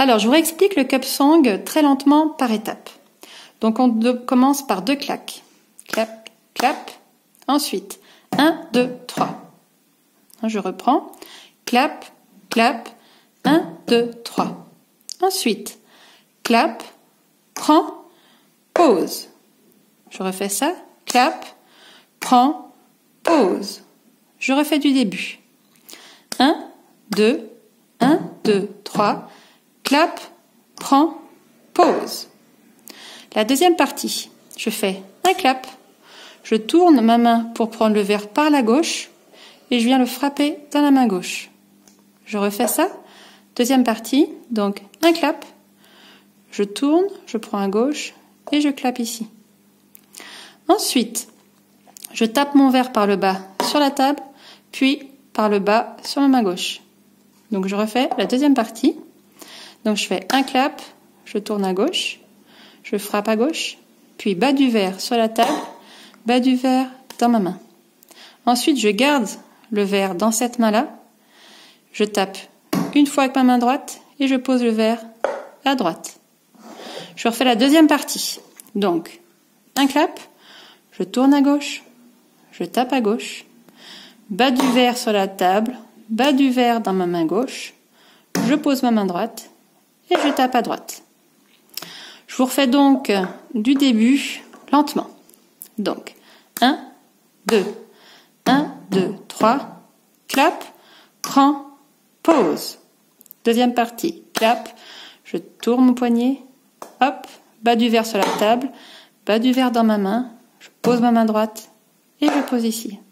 Alors, je vous réexplique le cup song très lentement par étapes. Donc, on commence par 2 claques. Clap, clap. Ensuite, 1, 2, 3. Je reprends. Clap, clap. 1, 2, 3. Ensuite, clap, prends, pause. Je refais ça. Clap, prends, pause. Je refais du début. 1, 2, 1, 2, 3. Clap, prends, pause. La deuxième partie, je fais un clap. Je tourne ma main pour prendre le verre par la gauche et je viens le frapper dans la main gauche. Je refais ça. Deuxième partie, donc un clap. Je tourne, je prends à gauche et je clappe ici. Ensuite, je tape mon verre par le bas sur la table, puis par le bas sur ma main gauche. Donc je refais la deuxième partie. Donc je fais un clap, je tourne à gauche, je frappe à gauche, puis bas du verre sur la table, bas du verre dans ma main. Ensuite, je garde le verre dans cette main-là, je tape une fois avec ma main droite et je pose le verre à droite. Je refais la deuxième partie. Donc, un clap, je tourne à gauche, je tape à gauche, bas du verre sur la table, bas du verre dans ma main gauche, je pose ma main droite et je tape à droite. Je vous refais donc du début lentement. Donc, 1, 2, 1, 2, 3, clap, prends, pause. Deuxième partie, clap, je tourne mon poignet, hop, bas du verre sur la table, bas du verre dans ma main, je pose ma main droite et je pose ici.